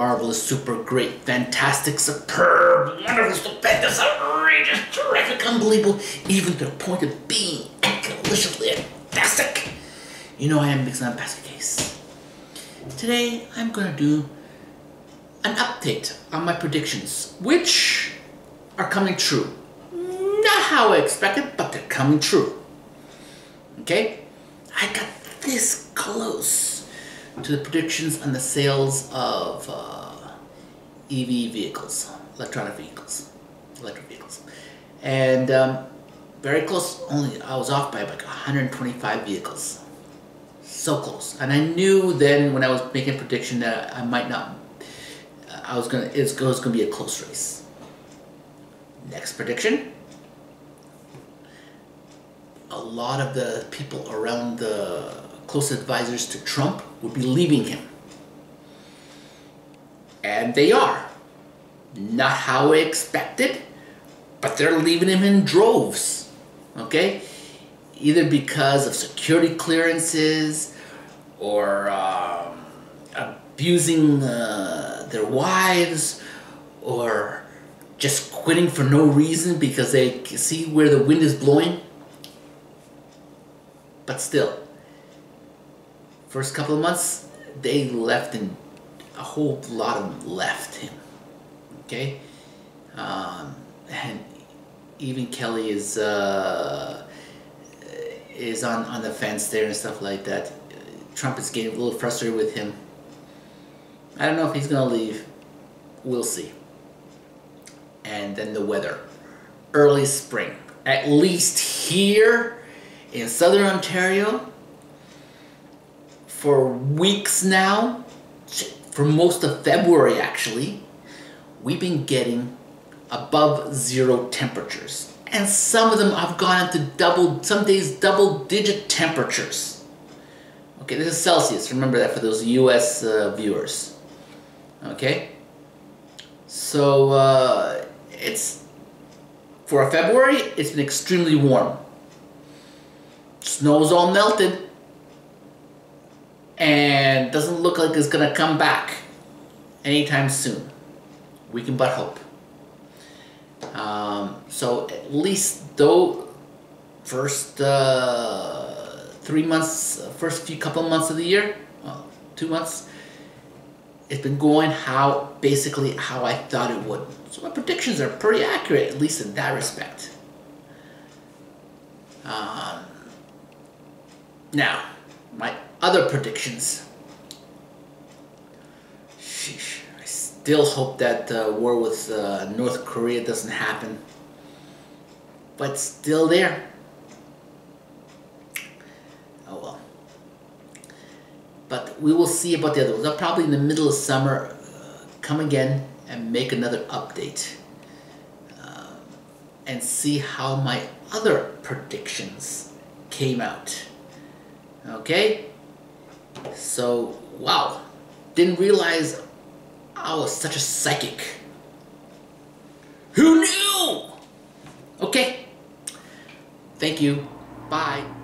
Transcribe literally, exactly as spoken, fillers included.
marvelous, super great, fantastic, superb, wonderful, stupendous, outrageous, terrific, unbelievable, even to the point of being deliciously fantastic. You know I am Mixon Basket Case. Today I'm going to do an update on my predictions, which are coming true. Not how I expected, but they're coming true. Okay? I got this close to the predictions on the sales of uh, E V vehicles, electronic vehicles, electric vehicles, and um, very close. Only I was off by like one hundred twenty-five vehicles. So close, and I knew then when I was making a prediction that I might not. I was gonna. It's, it was gonna be a close race. Next prediction. A lot of the people around the close advisors to Trump would be leaving him. And they are. Not how I expected, but they're leaving him in droves. Okay? Either because of security clearances or um, abusing uh, their wives or just quitting for no reason because they see where the wind is blowing. But still, first couple of months, they left and a whole lot of them left him. Okay? Um, and even Kelly is uh, is on, on the fence there and stuff like that. Trump is getting a little frustrated with him. I don't know if he's going to leave. We'll see. And then the weather. Early spring. At least here in southern Ontario, for weeks now, for most of February actually, we've been getting above zero temperatures. And some of them have gone into double, some days double digit temperatures. Okay, this is Celsius, remember that for those U S uh, viewers. Okay? So, uh, it's, for February, it's been extremely warm. Snow's all melted and doesn't look like it's gonna come back anytime soon. We can but hope. Um, so at least though first uh, three months, first few couple months of the year, well, two months, it's been going how basically how I thought it would. So my predictions are pretty accurate, at least in that respect. Um, Now, my other predictions. Sheesh. I still hope that uh, war with uh, North Korea doesn't happen. But it's still there. Oh well. But we will see about the other ones. I'll probably in the middle of summer uh, come again and make another update. Uh, and see how my other predictions came out. Okay, so wow, didn't realize I was such a psychic. Who knew? Okay, thank you, bye.